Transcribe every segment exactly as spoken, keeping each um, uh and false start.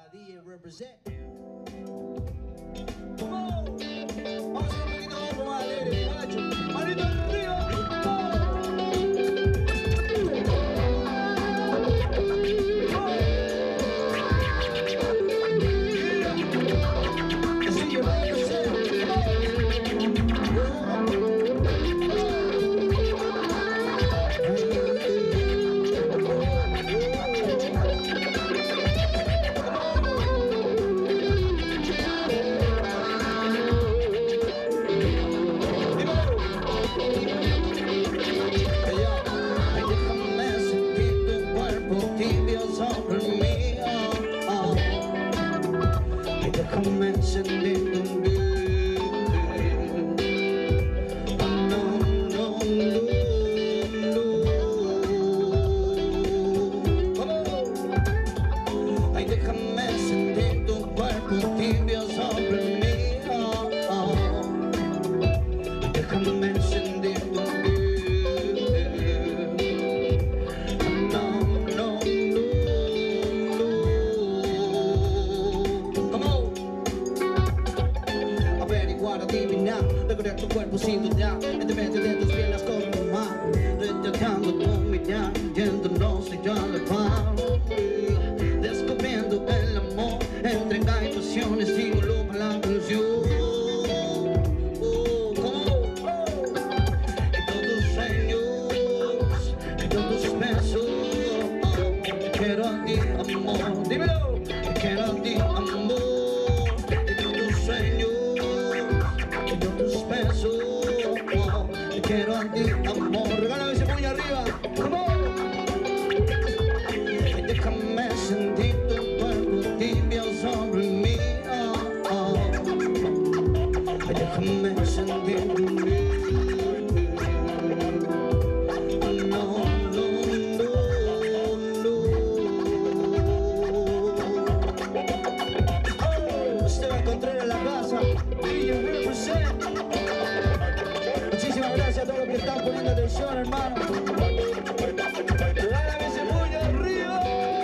D J represent. Come on. Vamos a ir un poquito más alegre, muchachos. Manito arriba. Tu cuerpo sin duda, entre medio de tus piernas como un mar, retratando tu mirada, yéndonos y yo le paro, descubriendo el amor, entrega y pasiones, símbolo para la canción. Oh, oh, oh. Y todos tus sueños, y todos tus besos, oh, te quiero a ti, amor, dímelo, te quiero a ti, amor, y todos tus sueños. Beso, oh, te quiero a ti, amor. Regálame ese puño arriba, come on. Déjame sentir tu cuerpo tibio sobre mí, oh, oh. Déjame sentir tu vida. No, no, no, no. Oh, usted va a encontrar en la casa. D J represent. Muchísimas gracias a todos los que están poniendo atención, hermano. Regálame ese puño arriba.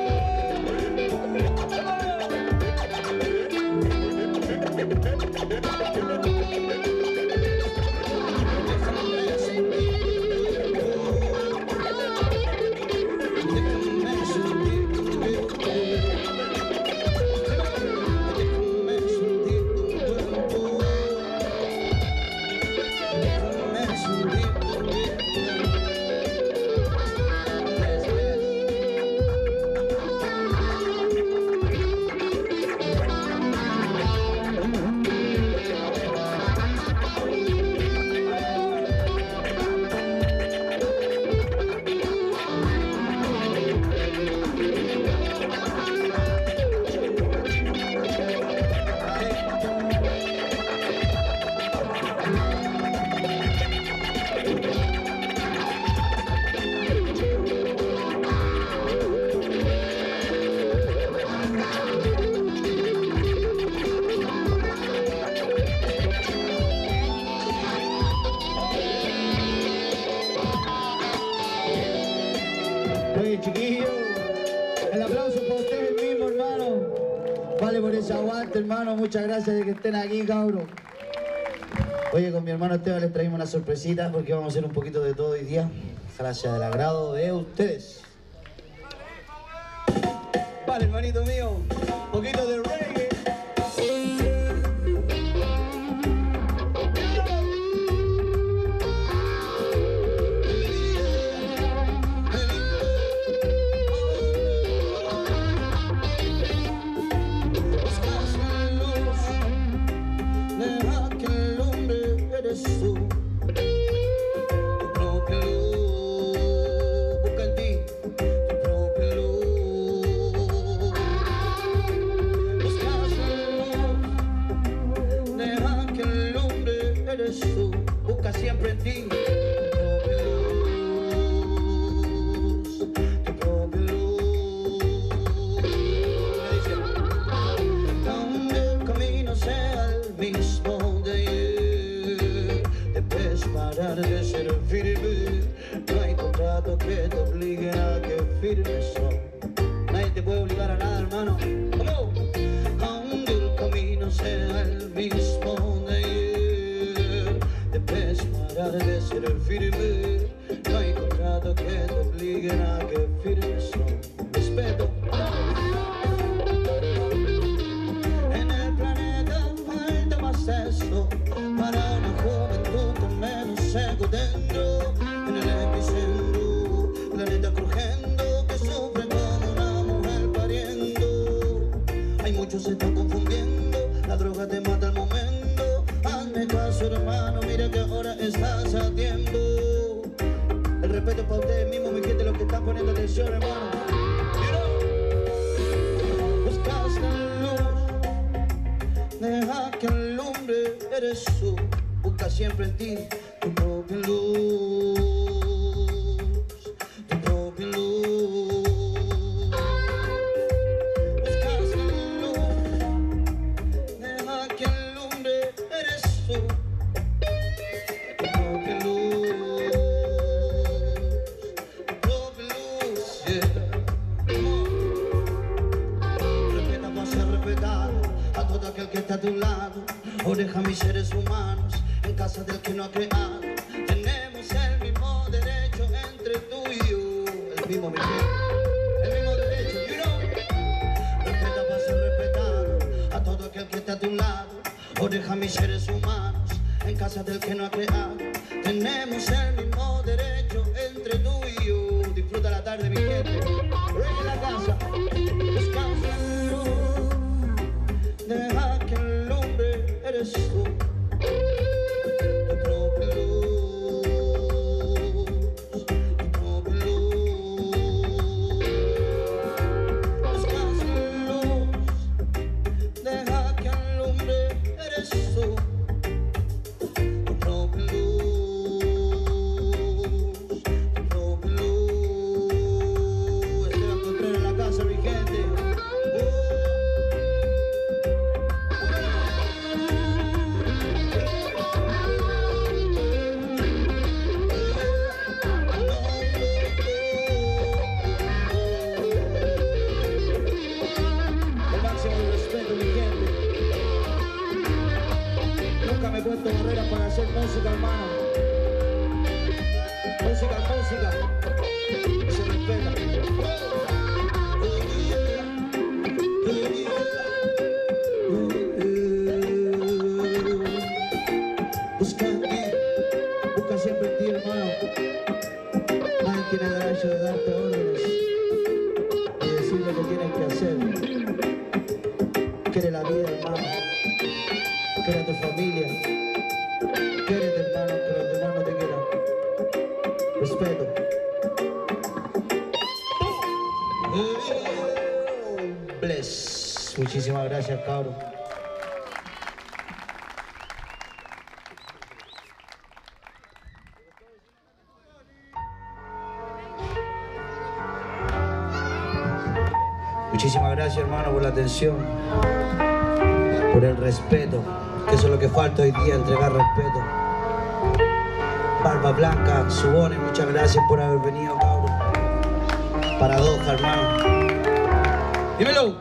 Oye, chiquillo, el aplauso para ustedes mismos, hermano. Vale por ese aguante, hermano. Muchas gracias de que estén aquí, cabros. Oye, con mi hermano Esteban les traímos una sorpresita porque vamos a hacer un poquito de todo hoy día. Gracias del agrado de ustedes. Vale, hermanito mío, un poquito de reggae. Busca siempre en ti tu propia luz, aunque el camino sea el mismo de ayer, debes parar de ser firme. No hay contrato que te obligue a que firmes. Nadie te puede obligar a nada, hermano. ¡Vamos! eres firme, no hay contrato que te obliguen a que firmes. Respeto. En el planeta falta más eso para una juventud con menos ego dentro. En el epicentro, planeta crujiendo que sufre como una mujer pariendo. Hay muchos se están confundiendo, la droga te mata al momento. Hazme caso, hermano, mira que ahora estás a tiempo. El respeto para ustedes mismos, mi gente, los que están poniendo atención, hermano. Buscas la luz, deja que alumbre, eres tú. Busca siempre en ti tu propia luz, tu propia luz. Buscas la luz, deja que alumbre, eres tú. Tu propia luz, tu propia luz, yeah. Respeta para ser respetado a todo aquel que está a tu lado. Oreja a mis seres humanos en casa del que no ha creado. Tenemos el mismo derecho entre tú y yo. El mismo, mi gente, el mismo derecho, you know. Respeta para ser respetado a todo aquel que está a tu lado. Oreja a mis seres humanos en casa del que no ha creado. Tenemos el mismo derecho entre tú y yo. Disfruta la tarde, mi gente. Rey en la casa. Descansa en luz. Deja que el hombre eres tú. Tu propia luz. Tu propia luz. Descansa en luz. Deja que el hombre eres tú. Tu propia luz. Tu propia luz. Esteban Contreras en la casa, mi gente. Me he puesto barreras para hacer música, hermano. Música, música. Se respeta. Busca en ti, busca siempre en ti, hermano. Nadie tiene el derecho de darte órdenes y decir lo que tienes que hacer. Quiere la vida, hermano. Quiere a tu familia. Quédate, hermano, que los demás no te quieran. Respeto. Bless. Muchísimas gracias, cabrón. Muchísimas gracias, hermano, por la atención, por el respeto, que eso es lo que falta hoy día, entregar respeto. Barba Blanca, Subones, muchas gracias por haber venido, cabrón. Paradoja, hermano. Dímelo.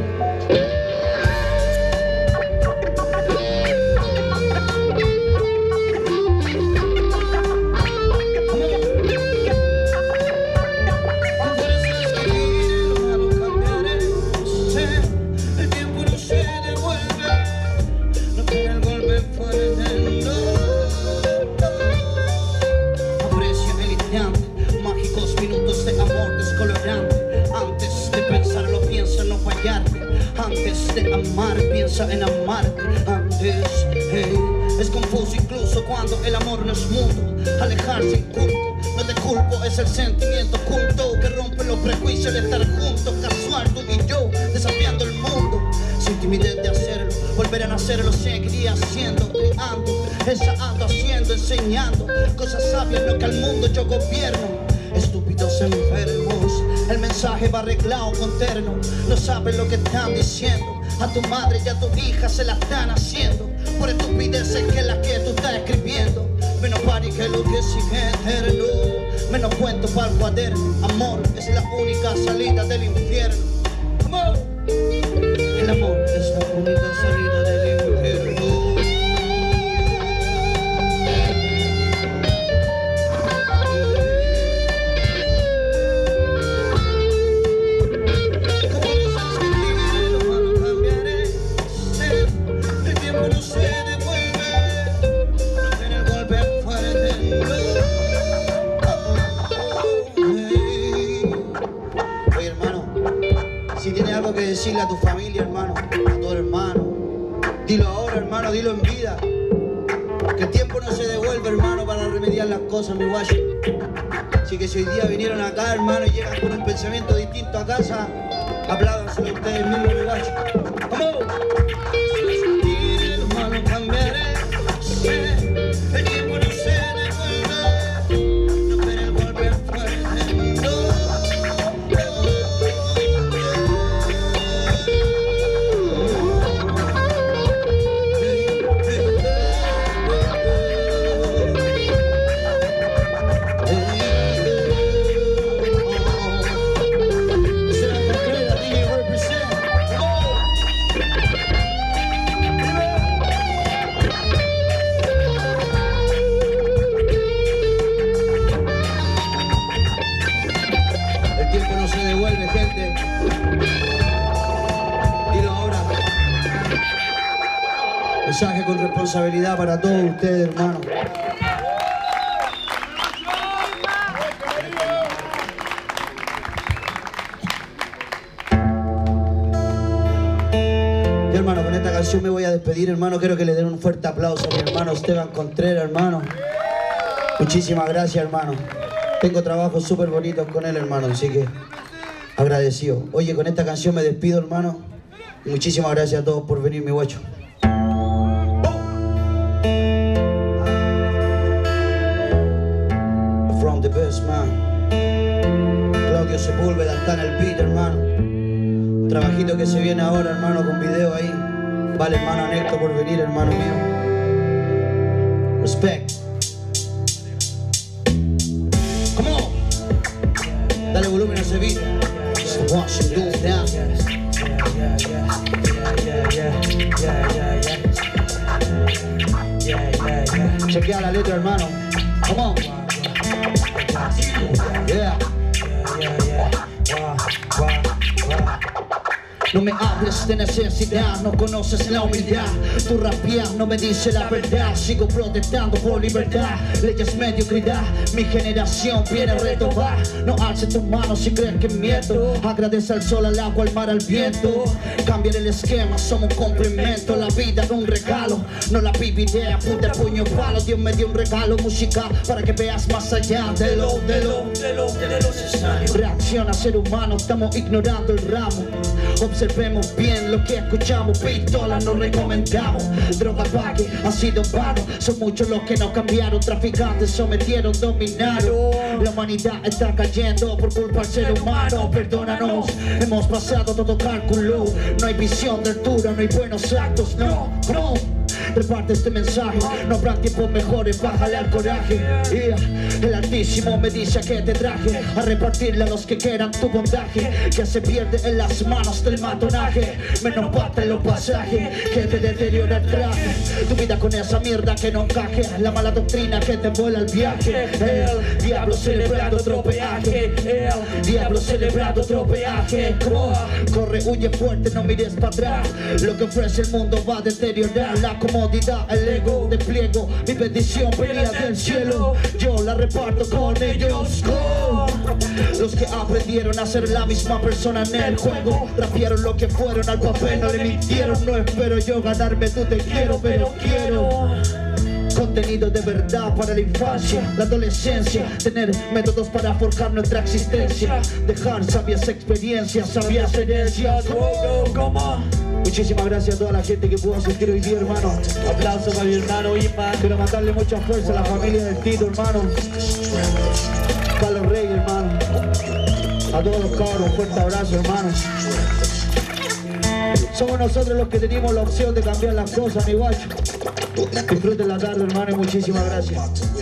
Antes de amar, piensa en amarte. Antes, hey, es confuso incluso cuando el amor no es mutuo. Alejarse inculto, no te culpo, es el sentimiento oculto que rompe los prejuicios de estar juntos. Casual, tú y yo, desafiando el mundo. Sin timidez de hacerlo, volver a nacer lo seguiría haciendo. Creando, ensayando, haciendo, enseñando cosas sabias, lo que al mundo yo gobierno. Estúpidos enfermos, el mensaje va arreglado con terno. No saben lo que están diciendo. A tu madre y a tu hija se la están haciendo por estupideces que las que tú estás escribiendo. Menos party que lo que sigue eterno. Menos cuento para el cuaderno. Amor es la única salida del infierno. Amor. El amor es la única salida del infierno. que decirle a tu familia, hermano, a tu hermano. Dilo ahora, hermano, dilo en vida. Que el tiempo no se devuelve, hermano, para remediar las cosas, mi guacho. Así que si hoy día vinieron acá, hermano, y llegan con un pensamiento distinto a casa, apládanselo ustedes mismos, mi guacho. ¡Vamos! Y hermano, cambiaré, sé, el tiempo no se devuelve, no espera el golpe fuerte, no. Mensaje con responsabilidad para todos ustedes, hermano. Yo, hermano, con esta canción me voy a despedir, hermano. Quiero que le den un fuerte aplauso a mi hermano Esteban Contreras, hermano. Muchísimas gracias, hermano. Tengo trabajos súper bonitos con él, hermano, así que agradecido. Oye, con esta canción me despido, hermano. Y muchísimas gracias a todos por venir, mi guacho. From the best, man. Claudio Sepúlveda está en el beat, hermano. Un trabajito que se viene ahora, hermano, con video ahí. Vale, hermano, anecto por venir, hermano mío. Respect. Come on. Dale volumen a ese beat. Just watch you do that. Chequea la letra, hermano. Come on. Yeah. No me hables de necesidad, no conoces la humildad. Tu rapiar no me dice la verdad. Sigo protestando por libertad. Leyes mediocridad, mi generación viene a retomar. No alces tus manos si crees que miento. Agradece al sol, al agua, al mar, al viento. Cambiar el esquema, somos un complemento. La vida no un regalo, no la viviré. Apunta el puño palo, Dios me dio un regalo musical para que veas más allá de lo, de lo, de lo, de lo necesario. Reacciona, ser humano, estamos ignorando el ramo. Observemos bien lo que escuchamos. Pistola no recomendamos. Droga pague, ha sido vano. Son muchos los que no cambiaron. Traficantes sometieron, dominaron. La humanidad está cayendo por culpa del ser humano. Perdónanos, hemos pasado todo cálculo. No hay visión de altura, no hay buenos actos. No, no. Reparte este mensaje, no habrá tiempos mejores, bájale al coraje. Yeah. El Altísimo me dice que te traje a repartirle a los que quieran tu bondaje, que se pierde en las manos del matonaje. Menos pata en los pasajes, que te deteriora el traje. Tu vida con esa mierda que no encaje, la mala doctrina que te vuela el viaje. El diablo celebrando otro peaje, el diablo celebrando otro peaje. Corre, huye fuerte, no mires para atrás. Lo que ofrece el mundo va a deteriorar la comodidad, el ego, despliego. Mi bendición venía del cielo, yo la reparto con ellos. Oh. Los que aprendieron a ser la misma persona en el juego, rapearon lo que fueron al papel, no le mintieron. No espero yo ganarme, tú te quiero, pero quiero contenido de verdad para la infancia, la adolescencia, tener métodos para forjar nuestra existencia, dejar sabias experiencias, sabias herencias. Oh, ¿cómo? Muchísimas gracias a toda la gente que pudo asistir hoy día, hermano. Aplausos para mi hermano Ima. Quiero mandarle mucha fuerza a la familia del Tito, hermano. Carlos Rey, hermano. A todos los cabros, un fuerte abrazo, hermano. Somos nosotros los que tenemos la opción de cambiar las cosas, mi guacho. Disfruten la tarde, hermano, y muchísimas gracias.